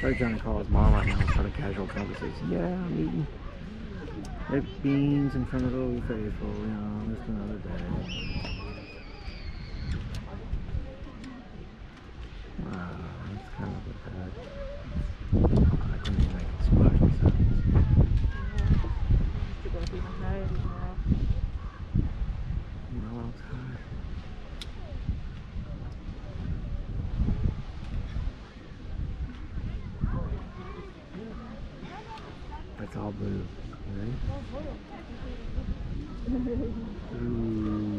Probably trying to call his mom right now and start a casual conversation. Yeah, I'm eating baked beans in front of the Old Faithful, you know, just another day. Wow, that's kind of a bad. I couldn't even make it splash myself. No outside. That's all blue. Ready? Ooh.